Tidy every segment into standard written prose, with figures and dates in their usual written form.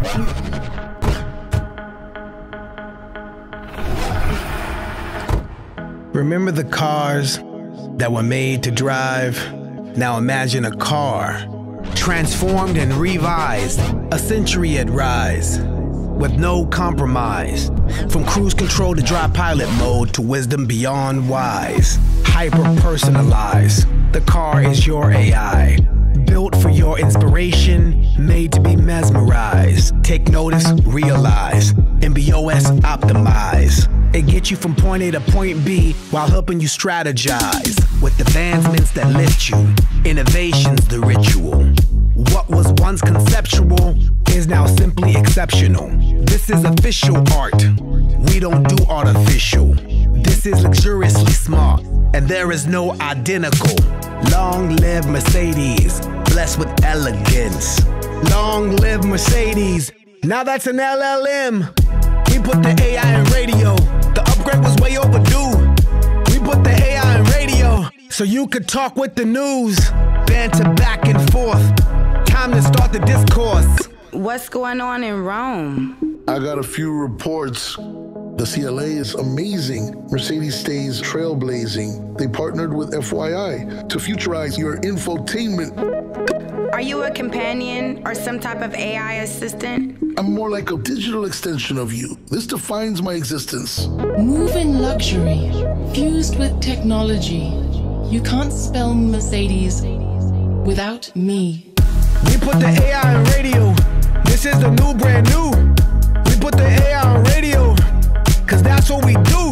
Remember the cars that were made to drive? Now imagine a car, transformed and revised, a century at rise, with no compromise. From cruise control to dry pilot mode to wisdom beyond wise. Hyper-personalized, the car is your AI. Built for your inspiration, made to be mesmerized. Take notice, realize, MBOS optimize. It gets you from point A to point B while helping you strategize. With advancements that lift you, innovation's the ritual. What was once conceptual is now simply exceptional. This is official art. We don't do artificial. This is luxuriously smart, and there is no identical. Long live Mercedes, blessed with elegance. Long live Mercedes, now that's an LLM. We put the AI in radio, the upgrade was way overdue. We put the AI in radio, so you could talk with the news. Banter back and forth, time to start the discourse. What's going on in Rome? I got a few reports. The CLA is amazing. Mercedes stays trailblazing. They partnered with FYI to futurize your infotainment. Are you a companion or some type of AI assistant? I'm more like a digital extension of you. This defines my existence. Move in luxury, fused with technology. You can't spell Mercedes without me. We put the AI on radio. This is the new brand new. We put the AI on radio, cause that's what we do.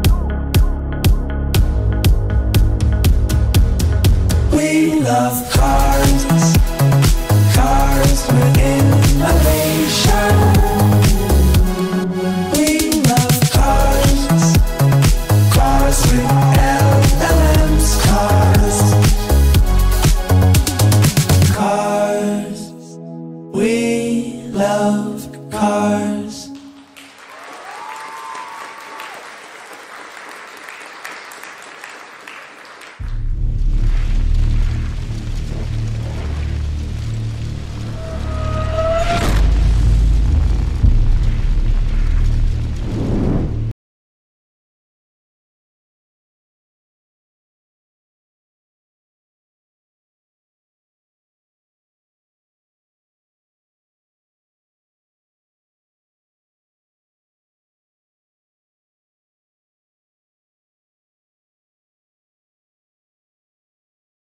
We love cars.